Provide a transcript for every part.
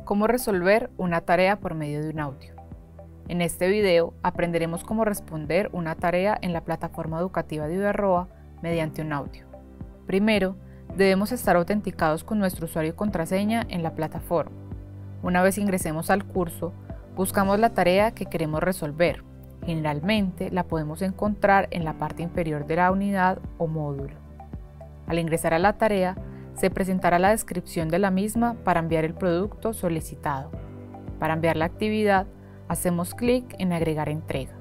Cómo resolver una tarea por medio de un audio. En este video aprenderemos cómo responder una tarea en la plataforma educativa de UDARROA mediante un audio. Primero, debemos estar autenticados con nuestro usuario y contraseña en la plataforma. Una vez ingresemos al curso, buscamos la tarea que queremos resolver. Generalmente la podemos encontrar en la parte inferior de la unidad o módulo. Al ingresar a la tarea, se presentará la descripción de la misma para enviar el producto solicitado. Para enviar la actividad, hacemos clic en Agregar entrega.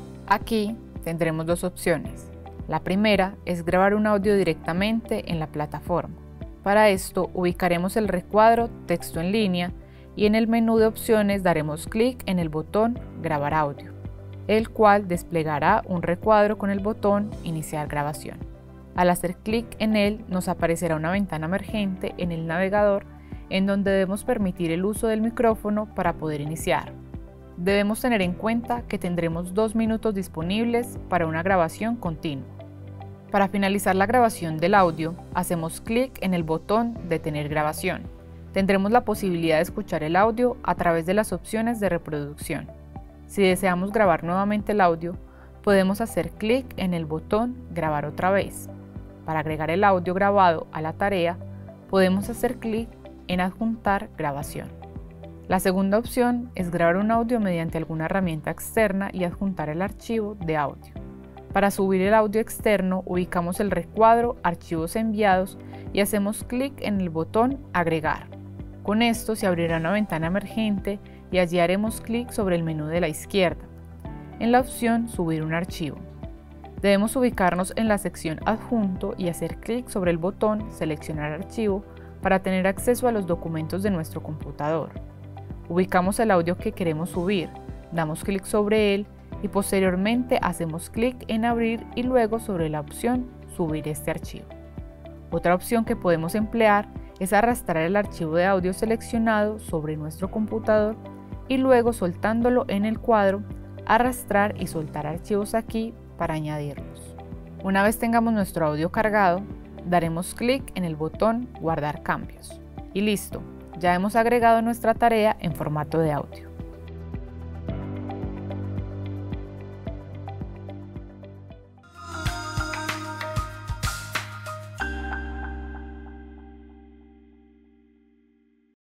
Aquí tendremos dos opciones. La primera es grabar un audio directamente en la plataforma. Para esto, ubicaremos el recuadro Texto en línea y en el menú de opciones daremos clic en el botón Grabar audio, el cual desplegará un recuadro con el botón Iniciar grabación. Al hacer clic en él, nos aparecerá una ventana emergente en el navegador en donde debemos permitir el uso del micrófono para poder iniciar. Debemos tener en cuenta que tendremos 2 minutos disponibles para una grabación continua. Para finalizar la grabación del audio, hacemos clic en el botón Detener grabación. Tendremos la posibilidad de escuchar el audio a través de las opciones de reproducción. Si deseamos grabar nuevamente el audio, podemos hacer clic en el botón Grabar otra vez. Para agregar el audio grabado a la tarea, podemos hacer clic en Adjuntar grabación. La segunda opción es grabar un audio mediante alguna herramienta externa y adjuntar el archivo de audio. Para subir el audio externo, ubicamos el recuadro Archivos enviados y hacemos clic en el botón Agregar. Con esto se abrirá una ventana emergente y allí haremos clic sobre el menú de la izquierda, en la opción Subir un archivo. Debemos ubicarnos en la sección Adjunto y hacer clic sobre el botón Seleccionar archivo para tener acceso a los documentos de nuestro computador. Ubicamos el audio que queremos subir, damos clic sobre él y posteriormente hacemos clic en Abrir y luego sobre la opción Subir este archivo. Otra opción que podemos emplear es arrastrar el archivo de audio seleccionado sobre nuestro computador y luego soltándolo en el cuadro, arrastrar y soltar archivos aquí para añadirlos. Una vez tengamos nuestro audio cargado, daremos clic en el botón Guardar cambios. Y listo, ya hemos agregado nuestra tarea en formato de audio.